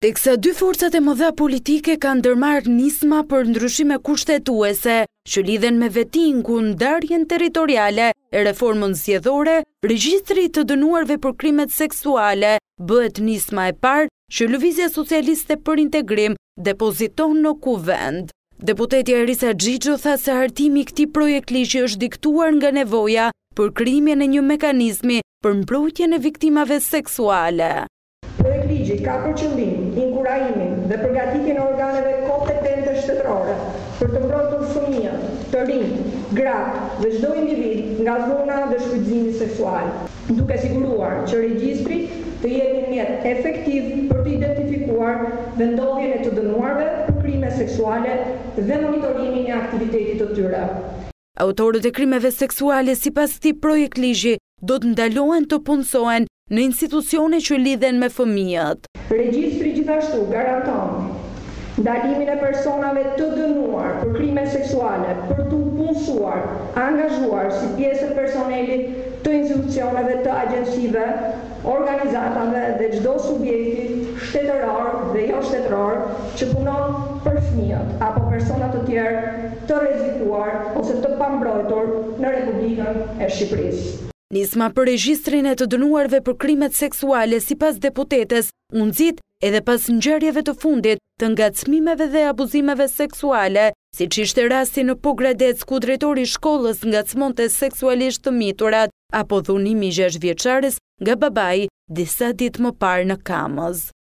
Teksa dy forcat e mëdha politike kanë ndërmarrë nisma për ndryshime kushtetuese që lidhen me vetin, ndarjen territoriale e reformën zgjedhore, regjistri të dënuarve për krimet seksuale bëhet nisma e parë që Lëvizja Socialiste për Integrim depoziton në Kuvend. Deputetja Erisa Xhixho tha se hartimi i këtij projekt ligji është diktuar nga nevoja për krijen e një mekanizmi për mbrojtjen e viktimave seksuale. Projekt ligji ka për qëllim inkurajimin dhe përgatitjen e organeve kompetente shtetërore për të mbrojtur fëmijët, të rinj, gratë dhe çdo individ nga dhuna dhe shfrytëzimi seksual, duke siguruar që regjistri të jetë një mjet efektiv për të identifikuar vendodhjen e të dënuarve për krime seksuale dhe monitorimin e aktivitetit të tyre. Autorët e krimeve seksuale sipas këtij projekt ligji do të ndalohen të punësohen në institucione që lidhen me fëmijët. Regjistri gjithashtu garanton ndalimin e personave të dënuar për krime seksuale për të punësuar, angazhuar si pjesë e personelit të institucioneve të agjencive, organizatave dhe çdo subjekti shtetëror dhe jo shtetëror që punon për fëmijët apo persona të tjerë të rrezikuar ose të pambrojtur në Republikën e Shqipërisë. Nisma për regjistrin e të dënuarve për krimet seksuale sipas deputetes u nxit edhe pas ngjarjeve të fundit të ngacmimeve dhe abuzimeve seksuale, siç ishte rasti në Pogradec ku drejtori i shkollës ngacmonte seksualisht të miturat apo dhunimi 6 vjeçares nga babai disa ditë më parë në Kamës.